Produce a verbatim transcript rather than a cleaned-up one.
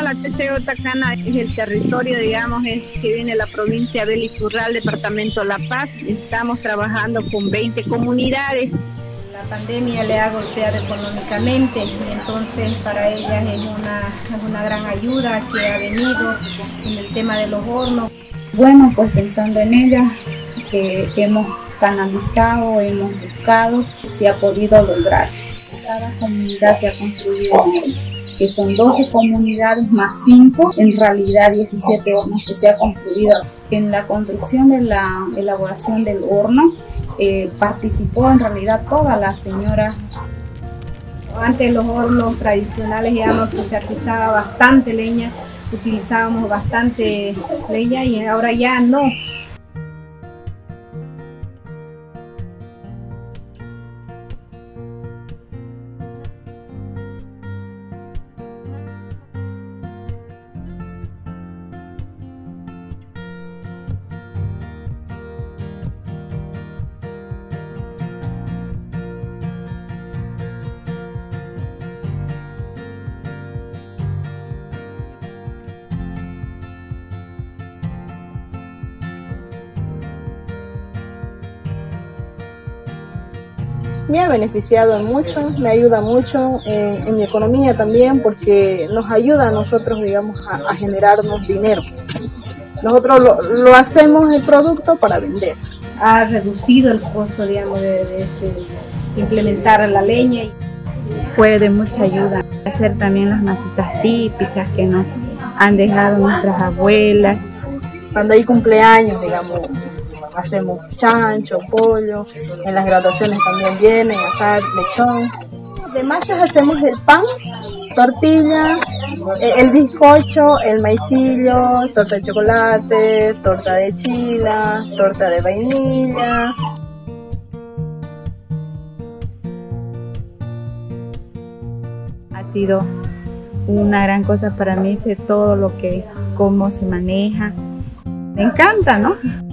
la T C O Tacana es el territorio, digamos, es que viene la provincia de Beli Churral, departamento La Paz. Estamos trabajando con veinte comunidades. La pandemia le ha golpeado económicamente y entonces para ellas es una, es una gran ayuda que ha venido en el tema de los hornos. Bueno, pues pensando en ellas, que hemos canalizado, hemos buscado, se ha podido lograr. Cada comunidad se ha construido, que son doce comunidades más cinco, en realidad diecisiete hornos que se ha construido. En la construcción de la elaboración del horno eh, participó en realidad toda la señora. Antes los hornos tradicionales, digamos, que se utilizaba bastante leña, utilizábamos bastante leña y ahora ya no. Me ha beneficiado en mucho, me ayuda mucho en, en mi economía también, porque nos ayuda a nosotros, digamos, a, a generarnos dinero. Nosotros lo, lo hacemos el producto para vender. Ha reducido el costo, digamos, de, de, de implementar la leña. Fue de mucha ayuda. Hacer también las masitas típicas que nos han dejado nuestras abuelas. Cuando hay cumpleaños, digamos, hacemos chancho, pollo, en las graduaciones también vienen a asar lechón. De masas hacemos el pan, tortilla, el bizcocho, el maicillo, torta de chocolate, torta de chila, torta de vainilla. Ha sido una gran cosa para mí, sé todo lo que, cómo se maneja. Me encanta, ¿no?